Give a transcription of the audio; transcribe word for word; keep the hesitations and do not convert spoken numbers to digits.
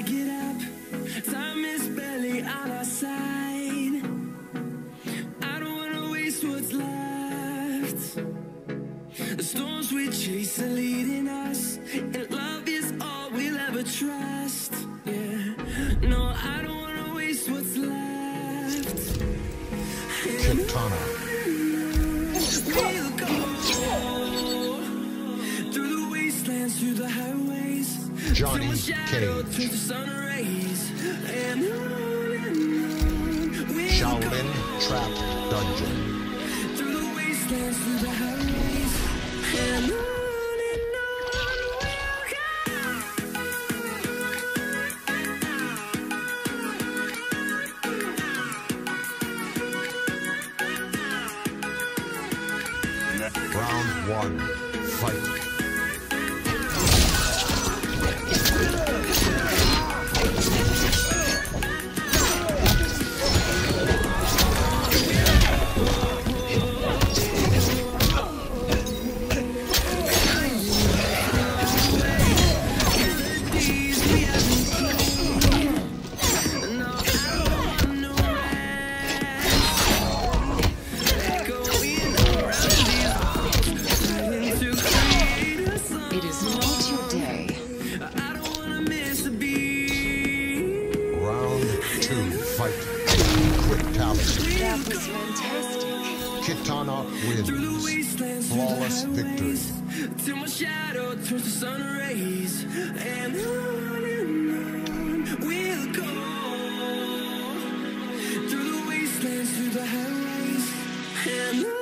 I get up, time is barely on our side. I don't wanna waste what's left. The storms we chase are leading us, and love is all we'll ever trust. Yeah, no, I don't wanna waste what's left. Kitana. We'll go through the wastelands, through the highways, Johnny till my shadow Cage. turns to sun rays, and on and on we'll Shaolin Trap Dungeon. go through the wastelands, through the highways, and on. Round one, fight. Fight. Quick tap. That was fantastic. Kitana wins. Flawless victory. Till my shadow turns to sun rays, and on and on we'll go through the wastelands, through the highways, and on.